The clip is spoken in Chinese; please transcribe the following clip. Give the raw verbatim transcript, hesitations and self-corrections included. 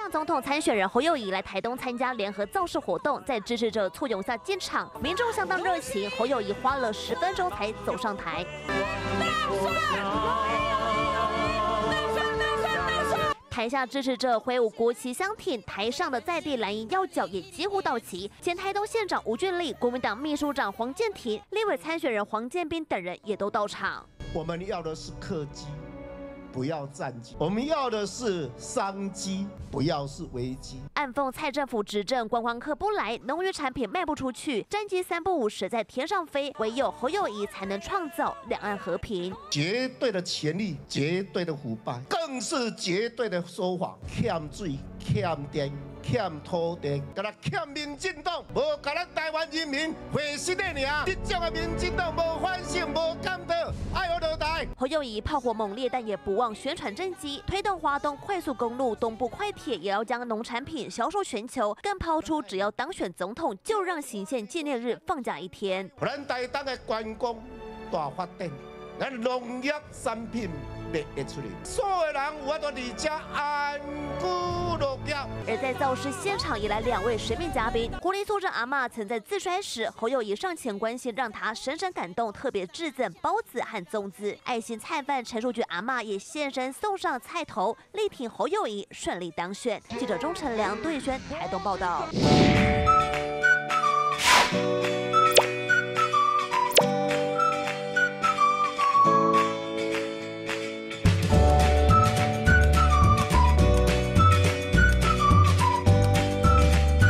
党总统参选人侯友宜来台东参加联合造势活动，在支持者簇拥下进场，民众相当热情。侯友宜花了十分钟才走上台。台下支持者挥舞国旗相挺，台上的在地蓝营要角也几乎到齐。前台东县长吴俊立、国民党秘书长黄健庭、立委参选人黄建斌等人也都到场。 我们要的是客机，不要战机；我们要的是商机，不要是危机。 暗讽蔡政府执政，观光客不来，农渔产品卖不出去，战机三不五时在天上飞，唯有侯友宜才能创造两岸和平。 绝对的权力，绝对的腐败，更是绝对的说谎，欠水、欠电、欠土地，甲咱欠民进党，无甲咱台湾人民回心的尔。这种的民进党无反省、无感到，爱我落台。 侯友宜炮火猛烈，但也不忘宣传政绩，推动华东快速公路、东部快铁，也要将农产品销售全球，更抛出只要当选总统，就让行宪纪念日放假一天。 咱台东的观光大发展，咱农业产品卖得出去，所有人有法度伫遮安居乐业。 而在造势现场也来两位神秘嘉宾，狐狸素贞阿嬷曾在自衰时，侯友宜上前关心，让她深深感动，特别致赠包子和粽子。爱心菜贩陈淑菊阿嬷也现身送上菜头，力挺侯友宜顺利当选。记者钟成良、杜奕轩台东报道。